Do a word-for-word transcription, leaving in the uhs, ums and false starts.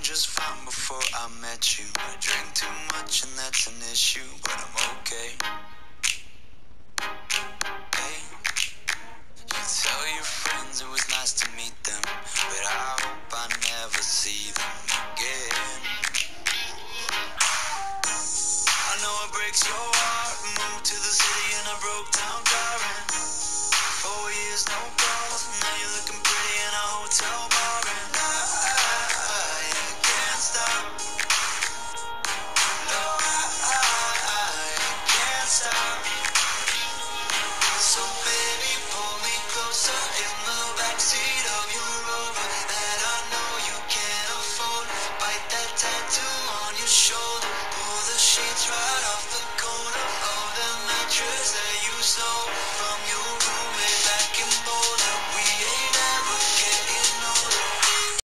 just fine before I met you. I drink too much and that's an issue, but I'm okay. Hey, you tell your friends it was nice to meet them, but I hope I never